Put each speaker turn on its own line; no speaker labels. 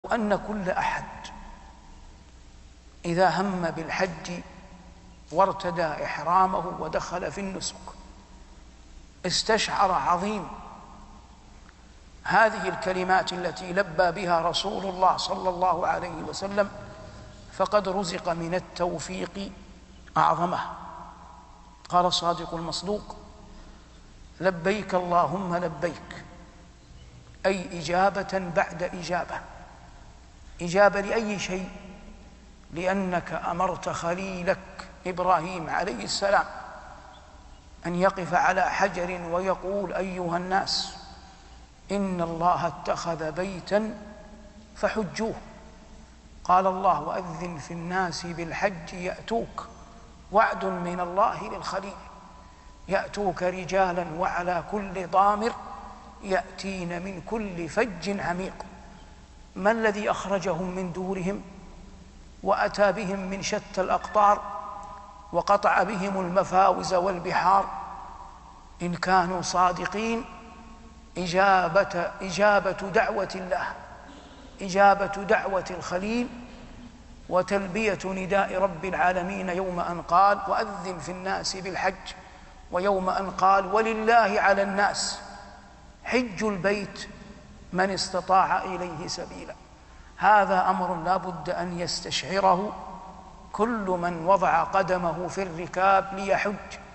أن كل أحد إذا هم بالحج وارتدى إحرامه ودخل في النسك استشعر عظيم هذه الكلمات التي لبى بها رسول الله صلى الله عليه وسلم، فقد رزق من التوفيق أعظمه. قال الصادق المصدوق: لبيك اللهم لبيك، أي إجابة بعد إجابة. إجابة لأي شيء؟ لأنك أمرت خليلك إبراهيم عليه السلام أن يقف على حجر ويقول: أيها الناس، إن الله اتخذ بيتا فحجوه. قال الله: وأذن في الناس بالحج يأتوك، وعد من الله للخليل، يأتوك رجالا وعلى كل ضامر يأتين من كل فج عميق. ما الذي أخرجهم من دورهم وأتى بهم من شتى الأقطار وقطع بهم المفاوز والبحار؟ إن كانوا صادقين إجابة دعوة الله، إجابة دعوة الخليل، وتلبية نداء رب العالمين يوم أن قال: وأذن في الناس بالحج، ويوم أن قال: ولله على الناس حج البيت من استطاع إليه سبيلا. هذا أمر لا بد أن يستشعره كل من وضع قدمه في الركاب ليحج.